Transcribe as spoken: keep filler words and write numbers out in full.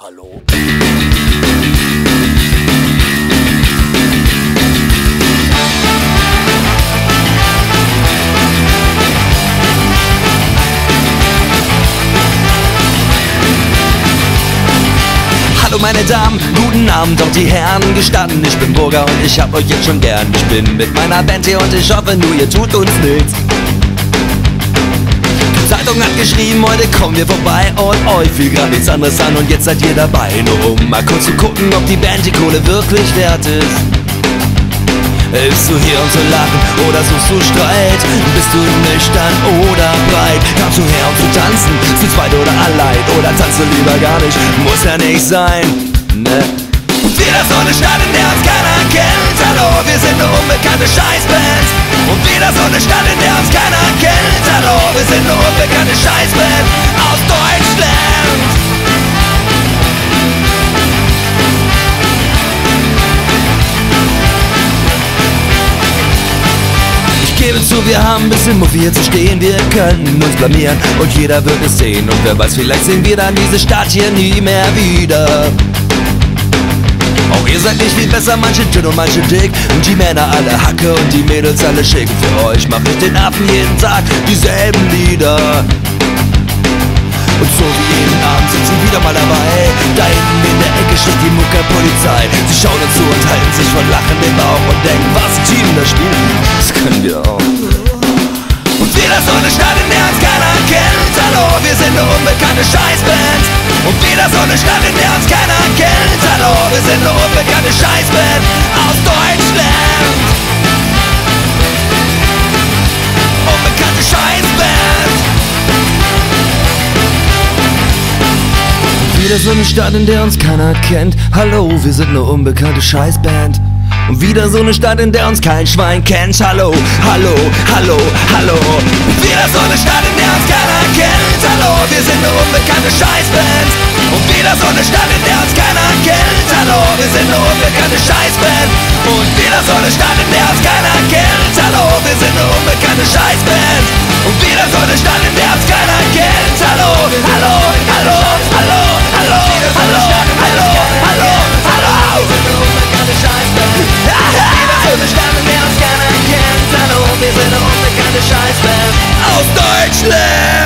Hallo? Hallo meine Damen, guten Abend, auch die Herren gestanden. Ich bin Burger und ich hab euch jetzt schon gern. Ich bin mit meiner Band hier und ich hoffe nur, ihr tut uns nichts. Die Zeitung hat geschrieben, heute kommen wir vorbei und euch fiel grad nichts anderes an und jetzt seid ihr dabei. Nur um mal kurz zu gucken, ob die Band die Kohle wirklich wert ist. Bist du hier um zu lachen oder suchst du Streit? Bist du nüchtern oder breit? Kamst du her um zu tanzen, zu zweit oder allein? Oder tanzt du lieber gar nicht? Muss ja nicht sein, ne? Und wieder so eine Stadt, in der uns keiner kennt. Hallo, wir sind eine unbekannte Scheißband. Und wieder so eine Stadt, in der uns keiner kennt. Hallo, wir sind eine unbekannte Scheißband aus Deutschland. Ich gebe zu, wir haben ein bisschen Muffi hier zu stehen. Wir könnten uns blamieren und jeder wird es sehen. Und wer weiß, vielleicht sehen wir dann diese Stadt hier nie mehr wieder. Auch ihr seid nicht viel besser, manche dünn und manche dick. Und die Männer alle Hacke und die Mädels alle schick. Für euch mach ich den Affen jeden Tag dieselben Lieder. Und so wie jeden Abend sind sie wieder mal dabei. Da hinten in der Ecke steht die Muckerpolizei. Sie schauen uns zu und halten sich von Lachen im Bauch und denken, was Team da spielen, das können wir auch. Und wieder so eine Stadt, in der uns keiner kennt. Hallo, wir sind eine unbekannte Scheißband. Und wieder so eine Stadt, in der uns keiner kennt. Hallo, wir sind eine unbekannte Scheißband aus Deutschland. Unbekannte Scheißband. Wieder so eine Stadt, in der uns keiner kennt. Hallo, wir sind eine unbekannte Scheißband. Und wieder so eine Stadt, in der uns kein Schwein kennt. Hallo, hallo, hallo, hallo. Und wieder so eine Stadt, in der uns keiner kennt. Hallo, wir sind eine unbekannte Scheißband. Und wieder so eine Stadt, in der uns keiner kennt. Hallo, wir sind eine unbekannte Scheißband. Und wieder so eine Stadt, in der uns keiner kennt. Hallo, wir sind eine unbekannte Scheißband. Und wieder so eine Stadt, in der uns keiner kennt. Hallo, hallo, hallo, hallo, hallo, hallo, hallo, hallo, hallo. Wir sind eine unbekannte Scheißband. Wieder so eine Stadt, in der uns keiner kennt. Hallo, wir sind eine unbekannte Scheißband aus Deutschland.